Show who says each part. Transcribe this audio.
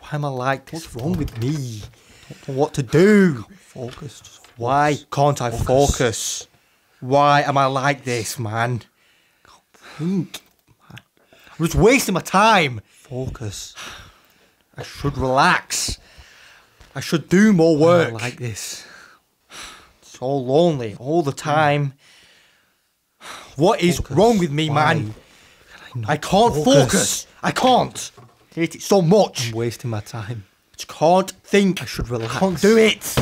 Speaker 1: am I like this? What's wrong with me? I don't know what to do.
Speaker 2: Focus. Just focus.
Speaker 1: Why can't I focus? Why am I like this, man? I can't think. I'm just wasting my time.
Speaker 2: Focus.
Speaker 1: I should relax. I should do more work.
Speaker 2: I like this.
Speaker 1: So lonely all the time. What is wrong with me, man? I can't focus. I can't. I hate it so much.
Speaker 2: I'm wasting my time.
Speaker 1: I just can't think.
Speaker 2: I should relax.
Speaker 1: I can't do it.